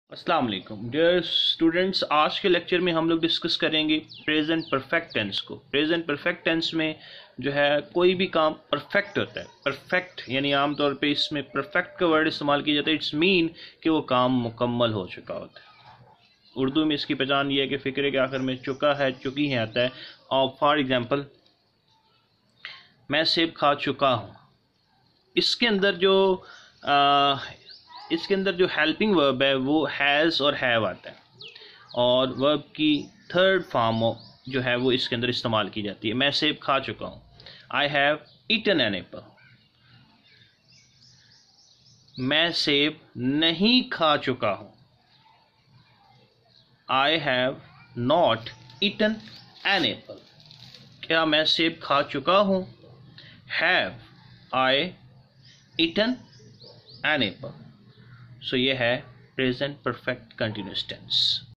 अस्सलाम वालेकुम dear students. आज के लेक्चर में हम लोग डिस्कस करेंगे प्रेजेंट परफेक्ट टेंस को। प्रेजेंट परफेक्ट टेंस में जो है कोई भी काम परफेक्ट होता है। परफेक्ट यानी आमतौर पे इसमें परफेक्ट का वर्ड इस्तेमाल किया जाता है। इट्स मीन कि वो काम मुकम्मल हो चुका होता है। उर्दू में इसकी पहचान ये है कि फ़िक्रे के आखिर में चुका है, चुकी है आता है। और फॉर एग्जांपल, मैं सेब खा चुका हूँ। इसके अंदर जो हेल्पिंग वर्ब है वो हैज़ और हैव आता है, और वर्ब की थर्ड फॉर्म जो है वो इसके अंदर इस्तेमाल की जाती है। मैं सेब खा चुका हूँ, I have eaten an apple. मैं सेब नहीं खा चुका हूँ, I have not eaten an apple. क्या मैं सेब खा चुका हूँ? Have I eaten an apple. So ये है प्रेजेंट परफेक्ट कंटिन्यूअस टेंस।